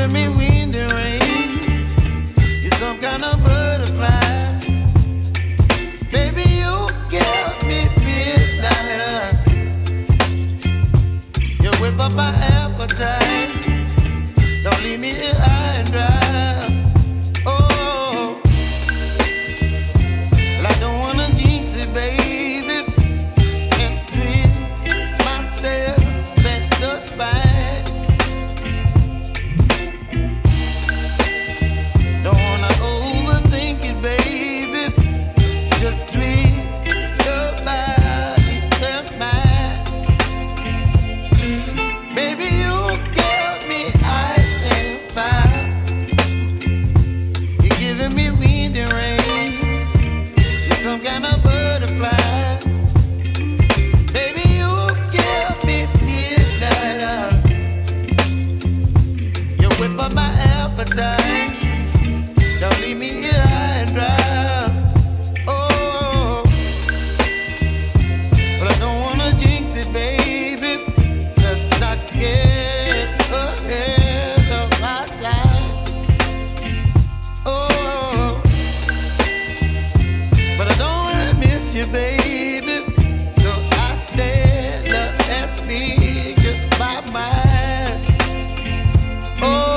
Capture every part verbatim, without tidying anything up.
giving me wind and rain. You're some kind of butterfly. Baby, you give me midnight. You whip up my appetite. Don't leave me here high and dry. Oh, well, I don't wanna jinx it, baby, and twist myself at the spine. Don't wanna overthink it, baby. It's just twist your body and mine. Baby, you give me ice and fire. You're giving me wind and rain. You're some kind of butterfly. Baby, you give me midnight. You whip up my appetite. Don't leave me here high and dry. Oh, but I don't wanna jinx it, baby. Let's not get ahead of my time. Oh, but I don't wanna miss you, baby. So I stand up and speak my mind. Oh.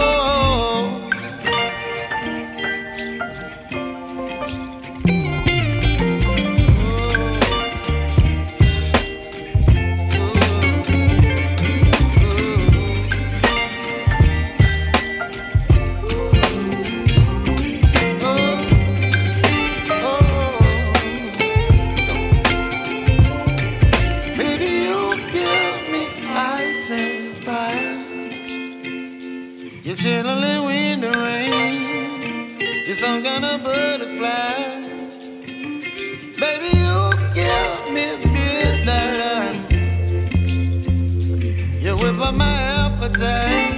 You're chilling wind and rain. You're some kind of butterfly. Baby, you give me midnight. You whip up my appetite.